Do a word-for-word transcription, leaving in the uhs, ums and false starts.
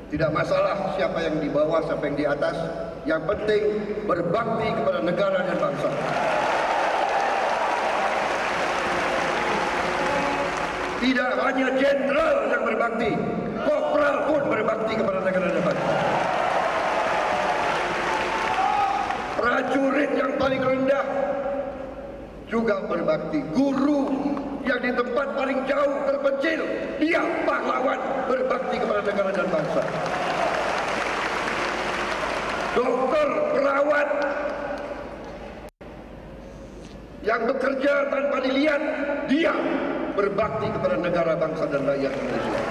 Tidak masalah siapa yang di bawah, siapa yang di atas. Yang penting berbakti kepada negara dan bangsa. Tidak hanya jenderal yang berbakti, kopral pun berbakti kepada negara dan bangsa. Prajurit yang paling rendah juga berbakti. Guru yang di tempat paling jauh terpencil, dia pahlawan berbakti kepada negara dan bangsa. Dokter, perawat yang bekerja tanpa dilihat, dia berbakti kepada negara, bangsa dan rakyat Indonesia.